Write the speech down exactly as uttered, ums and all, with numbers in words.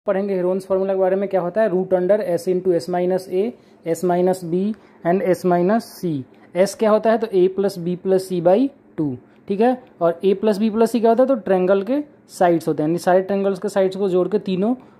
पढ़ेंगे Heron's formula के बारे में। क्या होता है, root under S into S minus A, S minus B and S minus C. S क्या होता है, तो A plus B plus C by two, ठीक है। और A plus B plus C क्या होता है, तो ट्रेंगल के साइड्स होते हैं, यानी सारे ट्रेंगल्स के साइड्स को जोड़ के तीनों